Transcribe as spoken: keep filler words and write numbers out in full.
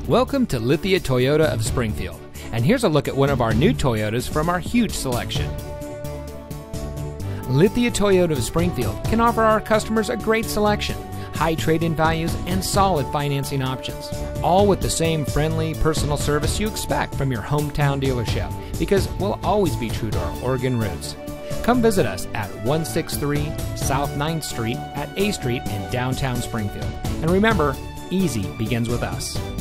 Welcome to Lithia Toyota of Springfield, and here's a look at one of our new Toyotas from our huge selection. Lithia Toyota of Springfield can offer our customers a great selection, high trade-in values, and solid financing options, all with the same friendly, personal service you expect from your hometown dealership, because we'll always be true to our Oregon roots. Come visit us at one sixty-three South ninth Street at A Street in downtown Springfield. And remember, easy begins with us.